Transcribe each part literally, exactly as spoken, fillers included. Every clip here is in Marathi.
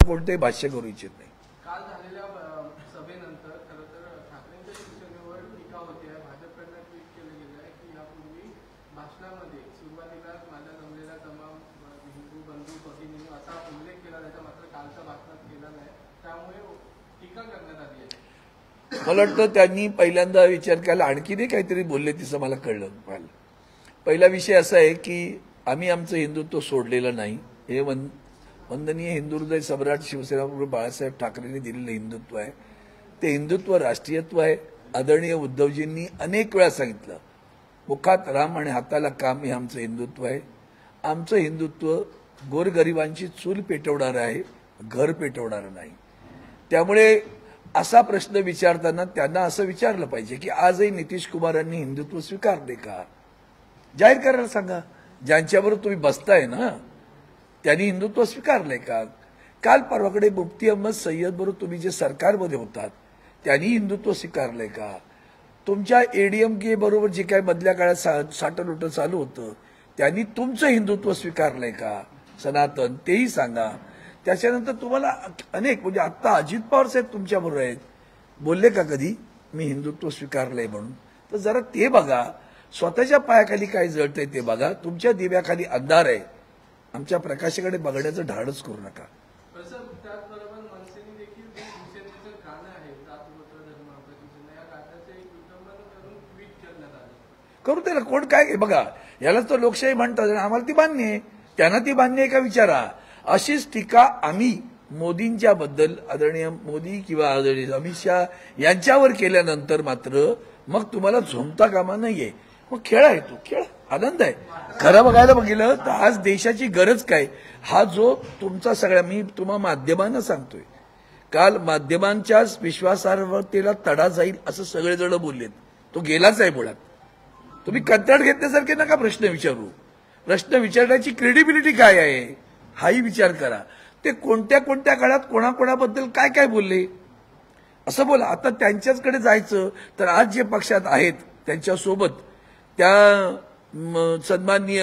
कोणतेही भाष्य करू इच्छित नाही. काल झालेल्या सभेनंतर खरं तर ठाकरेंच्या शिवसेनेवर टीका होते आहे. भाजपकडनं ट्विट केलं गेलं आहे की यापूर्वी भाषणामध्ये सुरुवातीला माझ्या जमलेल्या तमाम हिंदू बंधू भगिनींनी असा उल्लेख केला त्याचा मात्र कालच्या भाषणात केला नाही, त्यामुळे टीका करण्यात आली आहे. मला वाटतं त्यांनी पहिल्यांदा विचार केला, आणखीनही काहीतरी बोलले तिचं मला कळलं. मला पहिला विषय असा आहे की आम्ही आमचं हिंदुत्व सोडलेलं नाही. हे वन वंदनीय हिंदू हृदय सम्राट शिवसेना बाळासाहेब ठाकरेंनी दिलेलं हिंदुत्व आहे. ते हिंदुत्व राष्ट्रीयत्व आहे. आदरणीय उद्धवजींनी अनेक वेळा सांगितलं, मुखात राम आणि हाताला काम हे आमचं हिंदुत्व आहे. आमचं हिंदुत्व गोरगरिबांची चूल पेटवणारं आहे, घर पेटवणारं नाही. त्यामुळे असा प्रश्न विचारताना त्यांना असं विचारलं पाहिजे की आजही नितीश कुमारांनी हिंदुत्व स्वीकारले का? जाहीर करायला सांगा. ज्यांच्याबरोबर तुम्ही बसताय ना त्यांनी हिंदुत्व स्वीकारलंय का? काल परवाकडे मुफ्ती अहमद सय्यद बरोबर तुम्ही जे सरकारमध्ये होतात त्यांनी हिंदुत्व स्वीकारलंय का? तुमच्या एडीएमके बरोबर जे काय मधल्या काळात सा साठलोटं चालू होतं त्यांनी तुमचं हिंदुत्व स्वीकारलंय का? सनातन, तेही सांगा. त्याच्यानंतर तुम्हाला अनेक, म्हणजे आत्ता अजित पवार साहेब तुमच्याबरोबर आहेत, बोलले का कधी मी हिंदुत्व स्वीकारलंय म्हणून? तर जरा ते बघा. स्वतःच्या पायाखाली काय जळतंय ते बघा. तुमच्या दिव्याखाली अंधार आहे. आमच्या प्रकाशाकडे बघण्याचं धाडस करू नका. त्याचबरोबर मनसेने देखील शिवसेनेचं गाणं आहे जातगोत्र धर्म प्रतिष्ठा, या गाण्याचे विडंबन करून ट्विट करण्यात आले. करू त्याला कोण काय बघा. यालाच तर लोकशाही म्हणतात आणि आम्हाला ती मान्य आहे. त्यांना ती मान्य आहे का विचारा. अशीच टीका आम्ही मोदींच्या बद्दल, आदरणीय मोदी किंवा आदरणीय अमित शहा यांच्यावर केल्यानंतर मात्र मग तुम्हाला झोंबता कामा नाहीये. मग खेळ आहे, तो खेळ आनंद आहे. खरं बघायला बघितलं तर आज देशाची गरज काय, हा जो तुमचा सगळ्या, मी तुम्हा माध्यमांना सांगतोय, काल माध्यमांच्याच विश्वासार्हतेला तडा जाईल असं सगळेजण बोललेत. तो गेलाच आहे मुळात. तुम्ही कंत्राट घेतल्यासारखे नका प्रश्न विचारू. प्रश्न विचारण्याची क्रेडिबिलिटी काय आहे हाही विचार करा. ते कोणत्या कोणत्या काळात कोणाकोणाबद्दल काय काय बोलले असं बोला. आता त्यांच्याचकडे जायचं तर आज जे पक्षात आहेत त्यांच्यासोबत त्या सन्माननीय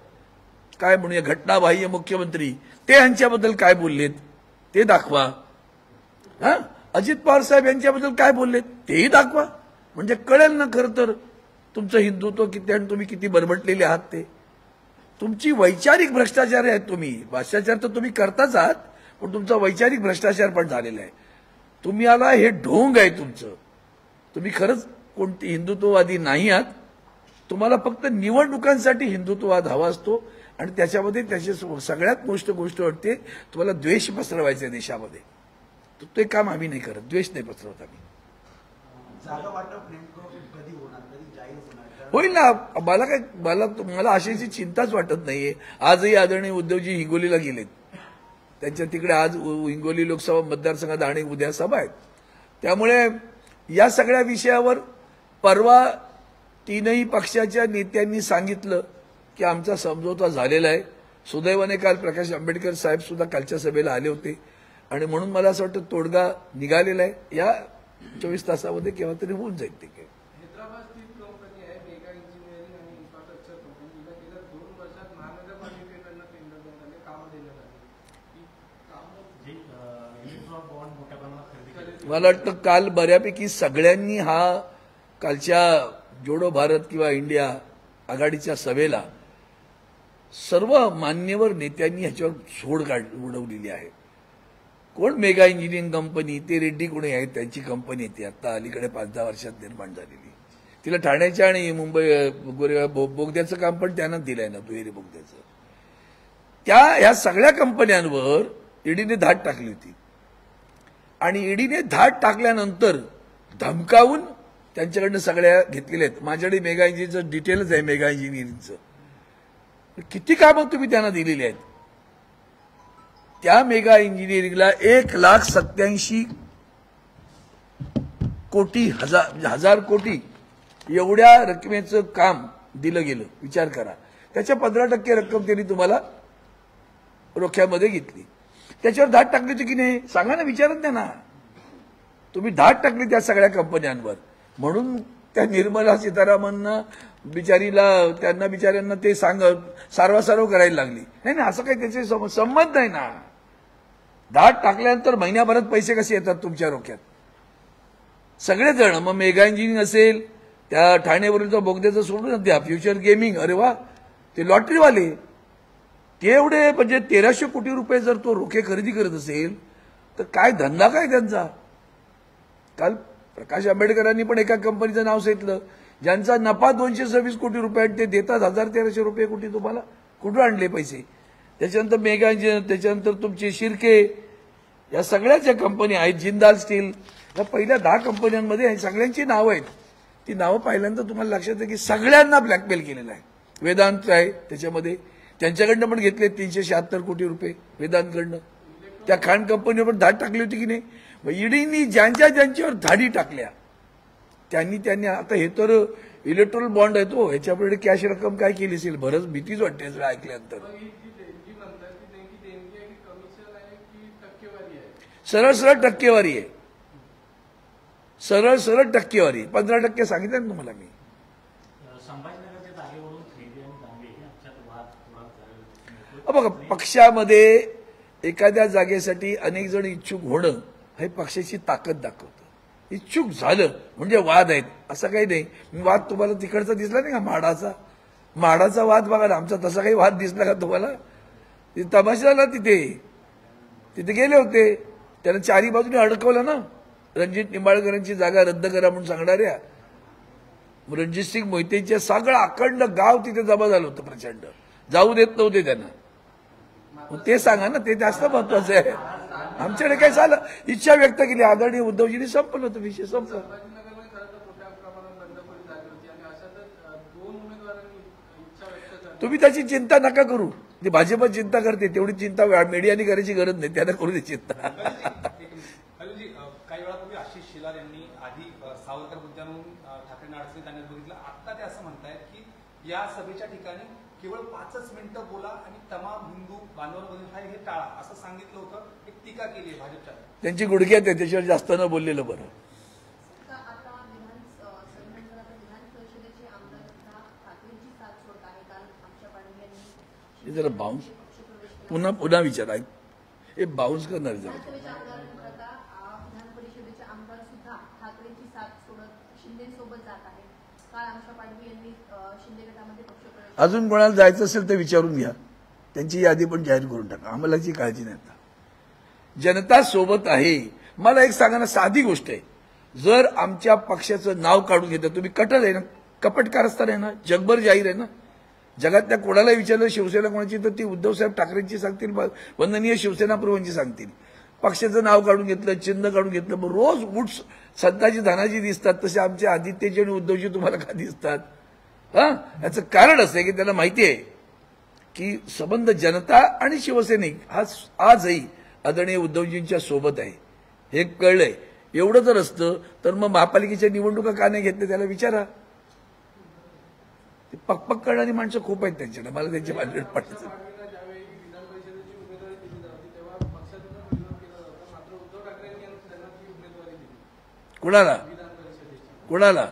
काय म्हणूया घटनाबाह्य मुख्यमंत्री ते यांच्याबद्दल काय बोललेत ते दाखवा. हा, अजित पवार साहेब यांच्याबद्दल काय बोललेत तेही दाखवा. म्हणजे कळेल ना खरं तर तुमचं हिंदुत्व किती आणि तुम्ही किती बरबटलेले आहात. ते तुमची वैचारिक भ्रष्टाचार आहे. तुम्ही भ्रष्टाचार तर तुम्ही करताच आहात, पण तुमचा वैचारिक भ्रष्टाचार पण झालेला आहे. तुम्ही आला हे ढोंग आहे तुमचं. तुम्ही खरंच कोणती हिंदुत्ववादी नाही आहात. तुम्हाला फक्त निवडणुकांसाठी हिंदुत्ववाद हवा असतो आणि त्याच्यामध्ये त्याची सगळ्यात मोठी गोष्ट वाटते तुम्हाला द्वेष पसरवायचा देशामध्ये. तर ते काम आम्ही नाही करत. द्वेष नाही पसरवत आम्ही. होईल ना. मला काय, मला मला अशाची चिंताच वाटत नाहीये. आजही आदरणीय उद्धवजी हिंगोलीला गेलेत. त्यांच्या तिकडे आज हिंगोली लोकसभा मतदारसंघात आणि उद्या सभा आहेत. त्यामुळे या सगळ्या विषयावर परवा तीनही पक्षाच्या नेत्यांनी सांगितलं की आमचा समझोता झालेला आहे. सुदैवाने काल प्रकाश आंबेडकर साहेब सुद्धा कालच्या सभेला आले होते आणि म्हणून मला असं वाटतं तोडगा निघालेला आहे. या चोवीस तासामध्ये केव्हा तरी होऊन जाईल. ते काय हैदराबाद स्थित कंपनी आहे मेगा इंजिनिअरिंग आणि इन्फ्रास्ट्रक्चर कंपनी, तिला गेल्या दोन वर्षात महानगरपालिकेकडनं टेंडर देण्यात आले, कामं देण्यात आली. मला वाटतं काल बऱ्यापैकी सगळ्यांनी हा कालच्या जोडो भारत किंवा इंडिया आघाडीच्या सभेला सर्व मान्यवर नेत्यांनी ह्याच्यावर झोड काढ उडवलेली आहे. कोण मेगा इंजिनिअरिंग कंपनी, ते रेड्डी कोणी आहेत त्यांची कंपनी येते आता अलीकडे पाच दहा वर्षात निर्माण झालेली. तिला ठाण्याच्या आणि मुंबई बोगद्याचं काम पण त्यांना दिलंय ना, दुहेरी बोगद्याचं. त्या ह्या सगळ्या कंपन्यांवर ईडीने धाड टाकली होती आणि ईडीने धाड टाकल्यानंतर धमकावून त्यांच्याकडनं सगळ्या घेतलेल्या आहेत. माझ्याकडे मेगा इंजिनिअरिंगचं डिटेलच आहे. मेगा इंजिनिअरिंगचं किती कामं तुम्ही त्यांना दिलेली आहेत. त्या मेगा इंजिनिअरिंगला एक लाख सत्याऐंशी कोटी हजार हजार कोटी एवढ्या रकमेचं काम दिलं गेलं. विचार करा. त्याच्या पंधरा टक्के रक्कम त्यांनी तुम्हाला रोख्यामध्ये घेतली. त्याच्यावर धाड टाकली होती की नाही सांगा ना, विचारत त्यांना. तुम्ही धाड टाकली त्या सगळ्या कंपन्यांवर. म्हणून त्या निर्मला सीतारामनना बिचारीला त्यांना बिचाऱ्यांना ते सांगत सारवासारव करायला लागली. नाही ना, असं काही त्याचे संबंध नाही ना. दहा टाकल्यानंतर महिन्याभरात पैसे कसे येतात तुमच्या रोख्यात? सगळेच जण, मग मेगा इंजिनिअरिंग असेल, त्या ठाणेवरील बोगद्याचं सोडून द्या, फ्युचर गेमिंग, अरे वा, ते लॉटरीवाले, ते एवढे म्हणजे तेराशे कोटी रुपये जर तो रोखे खरेदी करत असेल तर काय धंदा काय त्यांचा? काल प्रकाश आंबेडकरांनी पण एका कंपनीचं नाव सांगितलं ज्यांचा नफा दोनशे सव्वीस कोटी रुपये आणि ते देतात हजार तेराशे रुपये कोटी. तुम्हाला कुठून आणले पैसे? त्याच्यानंतर मेगा इंजिनियर, त्याच्यानंतर तुमचे शिर्के, या सगळ्याच ज्या कंपनी आहेत, जिंदाल स्टील, या पहिल्या दहा कंपन्यांमध्ये सगळ्यांची नावं आहेत. ती नावं पाहिल्यानंतर तुम्हाला लक्षात आहे की सगळ्यांना ब्लॅकमेल केलेलं आहे. वेदांत आहे त्याच्यामध्ये, त्यांच्याकडनं पण घेतले तीनशे शहात्तर कोटी रुपये वेदांतकडनं. त्या खाण कंपनीवर पण धाड टाकली होती की नाही? ईडीनी ज्यांच्या ज्यांच्यावर धाडी टाकल्या त्यांनी त्यांनी आता हे तर इलेक्ट्रॉल बॉन्ड आहे तो, ह्याच्यापुढे कॅश रक्कम काय केली असेल? बरंच भीतीच वाटते सगळं ऐकल्यानंतर. सरळ सरळ टक्केवारी आहे, सरळ सरळ टक्केवारी. पंधरा टक्के सांगितलं ना तुम्हाला मी. बघा, पक्षामध्ये एखाद्या जागेसाठी अनेक जण इच्छुक होणं हे पक्षाची ताकद दाखवतं. इच्छुक झालं म्हणजे वाद आहेत असं काही नाही. वाद तुम्हाला तिकडचा दिसला नाही का, माडाचा माडाचा वाद बघा ना, आमचा तसा काही वाद दिसला का तुम्हाला? तमाशा झाला तिथे, तिथे गेले होते, त्याला चारी बाजूने अडकवलं ना. रणजित निंबाळकरांची जागा रद्द करा म्हणून सांगणाऱ्या रणजितसिंग मोहितेच्या सगळं अखंड गाव तिथे जमा झालं होतं. प्रचंड जाऊ देत नव्हते त्यांना. ते सांगा ना, ते जास्त महत्वाचं आहे. आमच्याकडे काय झालं, इच्छा व्यक्त केली आदरणीय उद्धवजींनी, संपलं होतं विषय, संपलं. तुम्ही त्याची चिंता नका करू, ती भाजप चिंता करते तेवढी चिंता मीडियाने करायची गरज नाही, त्यांना करू दे चिंता. काही वेळा तुम्ही आशिष शेलार यांनी आधी सावरकर मुद्द्यावरून ठाकरेंना अडचणीत आणण्यात बघितलं. आता ते असं म्हणतायत की या सभेच्या ठिकाणी केवळ पाचच मिनिटं बोला आणि तमाम हिंदू बांधवांमधील हा हे टाळा असं सांगितलं होतं. एक टीका केली आहे भाजपच्या. त्यांची गुडघ्यात आहे, त्याच्यावर जास्त न बोललेलं बरं. जरा बाउन्स पुन्हा पुन्हा विचारा, हे बाउन्स करणार जरा. अजून कोणाला जायचं असेल तर विचारून घ्या, त्यांची यादी पण जाहीर करून टाका, आम्हाला याची काळजी नाही. आता जनता सोबत आहे. मला एक सांगा ना, साधी गोष्ट आहे, जर आमच्या पक्षाचं नाव काढून घेतं तुम्ही, कटल आहे ना, कपट कारस्थान आहे ना, जगभर जाहीर आहे ना, जगातल्या कोणाला विचारलं शिवसेना कोणाची तर ती उद्धवसाहेब ठाकरेंची सांगतील, वंदनीय शिवसेना प्रमुखांची सांगतील. पक्षाचं नाव काढून घेतलं, चिन्ह काढून घेतलं, मग रोज उठ संताजी धनाजी दिसतात, तसे आमचे आदित्यजी आणि उद्धवजी तुम्हाला का दिसतात? हा, याचं कारण असं आहे की त्यांना माहिती आहे की संबंध जनता आणि शिवसैनिक हा आजही आदरणीय उद्धवजींच्या सोबत आहे, हे कळलंय. एवढं जर असतं तर मग महापालिकेच्या निवडणुका का नाही घेतल्या त्याला विचारा. पकपक करणारी माणसं खूप आहेत त्यांच्याकडे, मला त्यांच्या भानगड पडायचं. कुणाला कुणाला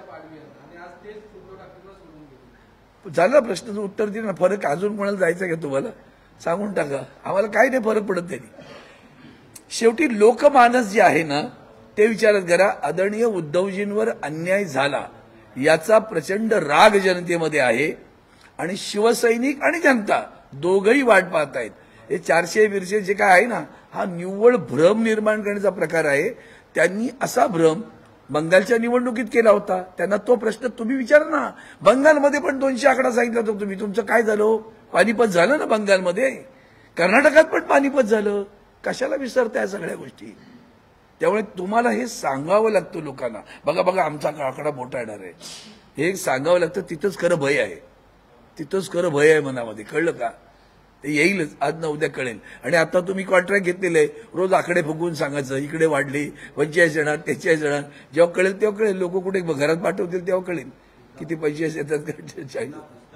झालं प्रश्नाचं उत्तर दिलं ना. फरक अजून कोणाला जायचं का तुम्हाला सांगून टाका, आम्हाला काही नाही फरक पडत त्यांनी. शेवटी लोकमानस जे आहे ना ते विचारात करा. आदरणीय उद्धवजींवर अन्याय झाला याचा प्रचंड राग जनतेमध्ये आहे आणि शिवसैनिक आणि जनता दोघंही वाट पाहत आहेत. हे चारशे बिरशे जे काय आहे ना, हा निव्वळ भ्रम निर्माण करण्याचा प्रकार आहे. त्यांनी असा भ्रम बंगालच्या निवडणुकीत केला होता, त्यांना तो प्रश्न तुम्ही विचारा ना. बंगालमध्ये पण दोनशे आकडा सांगितला होता तुम्ही, तुमचं काय झालं? पानिपत झालं ना बंगालमध्ये, कर्नाटकात पण पानिपत झालं. कशाला विसरताय सगळ्या गोष्टी? त्यामुळे तुम्हाला हे सांगावं लागतं लोकांना. बघा बघा आमचा आकडा मोठा येणार आहे, हे सांगावं लागतं. तिथंच खरं भय आहे, तिथंच खरं भय आहे मनामध्ये, कळलं का? ते येईलच, आज ना उद्या कळेल. आणि आता तुम्ही कॉन्ट्रॅक्ट घेतलेले, रोज आकडे फुगवून सांगायचं, इकडे वाढली पंचेचाळीस येणार तेचाळीस येणार. जेव्हा कळेल तेव्हा कळेल, लोक कुठे घरात पाठवतील तेव्हा कळेल किती पंचेचाळीस येतात का चाळीस.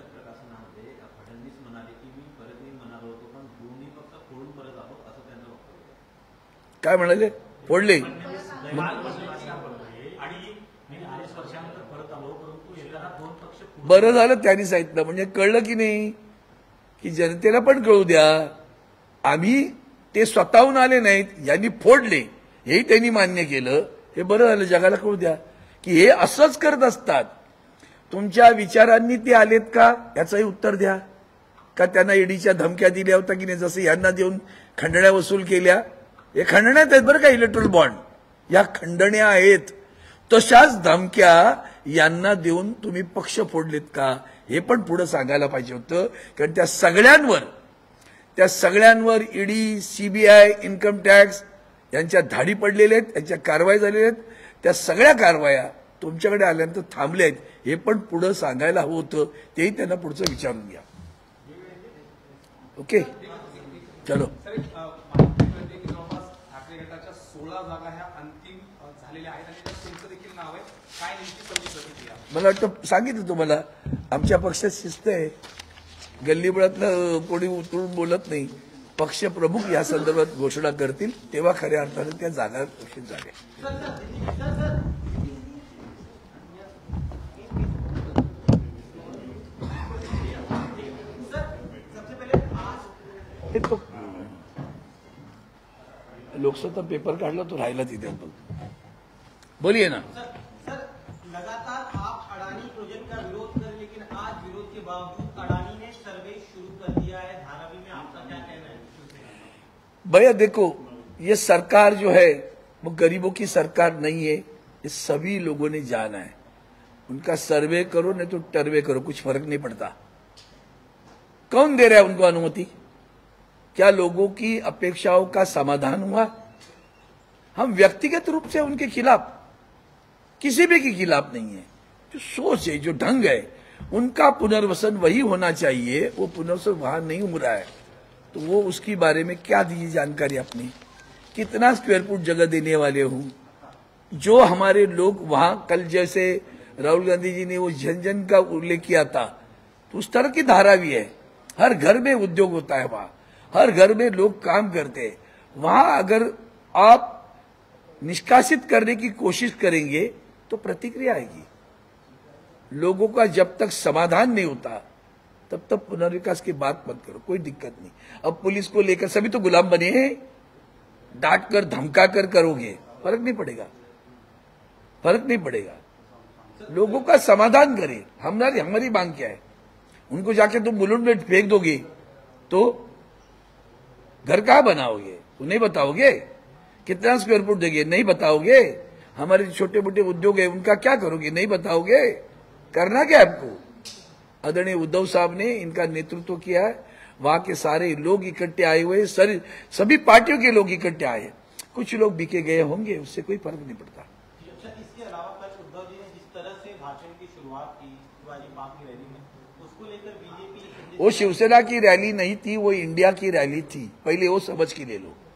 काय म्हणाले? फोडले? बरं झालं त्यांनी सांगितलं, म्हणजे कळलं की नाही, की जनतेला पण कळू द्या. आम्ही ते स्वतःहून आले नाहीत, यांनी फोडले, हेही त्यांनी मान्य केलं. हे बरं झालं, जगाला कळू द्या की हे असंच करत असतात. तुमच्या विचारांनी ते आलेत का याचंही उत्तर द्या. का त्यांना ईडीच्या धमक्या दिल्या होत्या की नाही, जसं यांना देऊन खंडण्या वसूल केल्या. हे खंडण्यात आहेत बरं का, इलेक्ट्रल बॉन्ड या खंडण्या आहेत. तशाच धमक्या यांना देऊन तुम्ही पक्ष फोडलेत का, हे पण पुढे सांगायला पाहिजे होतं. कारण त्या सगळ्यांवर त्या सगळ्यांवर ईडी, सीबीआय, इन्कम टॅक्स यांच्या धाडी पडलेल्या आहेत, यांच्या कारवाई झालेल्या आहेत. त्या सगळ्या कारवाया तुमच्याकडे आल्यानंतर थांबल्या आहेत, हे पण पुढे सांगायला हवं होतं. तेही त्यांना पुढचं विचारून घ्या. ओके, चलो. जवळपास ठाकरे गटाच्या सोळा जागा ह्या अंतिम झालेल्या आहेत आणि तुमचं देखील नाव आहे. काय नेमकी पहिली प्रतिक्रिया? मला वाटतं सांगितलं तुम्हाला, आमच्या पक्षात शिस्त आहे. गल्लीबळातलं कोणी उतरून बोलत नाही. पक्ष प्रमुख या संदर्भात घोषणा करतील तेव्हा खऱ्या अर्थाने त्या जागा घोषित झाल्या. तो लोकसत्ता पेपर काढला तो राहिला तिथे. बोलिए ना. सर, लगातार आप अडानी प्रोजेक्ट का विरोध कर, लेकिन आज विरोध के बावजूद अडानी ने सर्वे शुरू कर दिया है धारावी में, आपका क्या कहना है? भैया देखो, ये सरकार जो है वो गरीबों की सरकार नहीं है, ये सभी लोगों ने जाना है. उनका सर्वे करो नहीं तो टर्वे करो, कुछ फर्क नहीं पड़ता. कौन दे रहा है उनको अनुमति? क्या लोगों की अपेक्षाओं का समाधान हुआ? हम व्यक्तिगत रूप से उनके खिलाफ, किसी भी के खिलाफ नहीं है. जो सोच है, जो ढंग है, उनका पुनर्वसन वही होना चाहिए. वो पुनर्वसन वहां नहीं हो रहा है तो वो उसके बारे में क्या दीजिए जानकारी अपनी. कितना स्क्वायर फुट जगह देने वाले हूं. जो हमारे लोग वहां, कल जैसे राहुल गांधी जी ने वो जन जन का उल्लेख किया था, तो उस तरह की धारा भी है. हर घर में उद्योग होता है, वहां हर घर में लोग काम करते हैं. वहां अगर आप निष्कासित करने की कोशिश करेंगे तो प्रतिक्रिया आएगी. लोगों का जब तक समाधान नहीं होता तब तक पुनर्विकास की बात मत करो, कोई दिक्कत नहीं. अब पुलिस को लेकर सभी तो गुलाम बने हैं. डांट कर धमका कर करोगे, फर्क नहीं पड़ेगा, फर्क नहीं पड़ेगा. लोगों का समाधान करें. हमारी हमारी मांग क्या है? उनको जाके तुम बुलंद में फेंक दोगे तो घर कहां बनाओगे? तो नहीं बताओगे. कितना स्क्वायर फुट देंगे? नहीं बताओगे. हमारे छोटे मोटे उद्योग है, उनका क्या करोगे? नहीं बताओगे. करना क्या आपको? आदरणीय उद्धव साहब ने इनका नेतृत्व किया है. वहां के सारे लोग इकट्ठे आए हुए, सर सभी पार्टियों के लोग इकट्ठे आए. कुछ लोग बिके गए होंगे, उससे कोई फर्क नहीं पड़ता. इसके अलावा कल उद्धव जी ने जिस तरह से भाषण की शुरुआत की शिवाजी पार्क की रैली में, उसको लेकर बीजेपी, वो शिवसेना की रैली नहीं थी, वो इंडिया की रैली थी. पहले वो समझ के ले लो.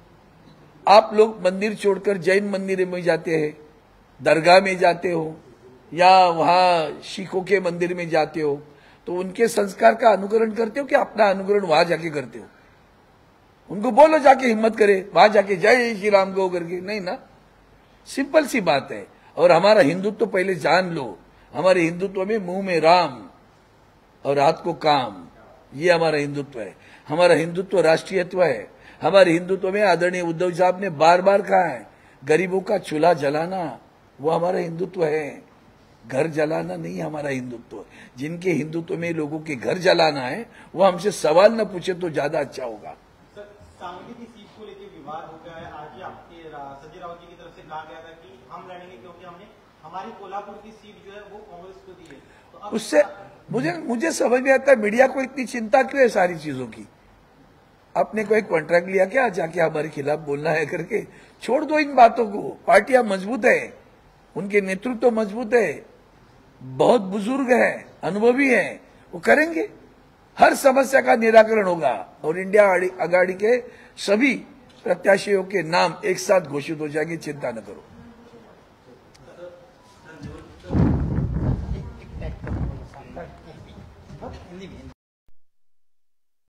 आप लोग मंदिर छोड़कर जैन मंदिर में जाते हैं, दरगाह में जाते हो या वहां सिखों के मंदिर में जाते हो, तो उनके संस्कार का अनुकरण करते हो कि अपना अनुकरण वहां जाके करते हो? उनको बोलो जाके हिम्मत करे, वहां जाके जय श्री राम को करके. नहीं ना, सिंपल सी बात है. और हमारा हिंदुत्व तो पहले जान लो. हमारे हिंदुत्व में मुंह में राम और हाथ को काम, ये हमारा हिंदुत्व है. हमारा हिंदुत्व राष्ट्रीयत्व है. हमारे हिंदुत्व में आदरणीय उद्धव साहब ने बार बार कहा है, गरीबों का चूल्हा जलाना वो हमारा हिंदुत्व है. घर जलाना नहीं हमारा हिंदुत्व. जिनके हिंदुत्व में लोगों के घर जलाना है वो हमसे सवाल न पूछे तो ज्यादा अच्छा होगा. सर, सांगली की सीट को लेकर विवाद हो गया है. आज ही आपके संजय राउत जी की तरफ से कहा गया था कि हम लड़ेंगे क्योंकि हमने हमारी कोल्हापुर की सीट जो है वो कांग्रेस को दी है. तो अब उससे मुझे मुझे समझ में आता है मीडिया को इतनी चिंता क्यों है सारी चीजों की. आपने कोई कॉन्ट्रैक्ट लिया क्या जाके हमारे खिलाफ बोलना है करके? छोड़ दो इन बातों को. पार्टियां मजबूत है, उनके नेतृत्व मजबूत है, बहुत बुजुर्ग है, अनुभवी है, वो करेंगे. हर समस्या का निराकरण होगा और इंडिया आघाड़ी के सभी प्रत्याशियों के नाम एक साथ घोषित हो जाएंगे. चिंता न करो.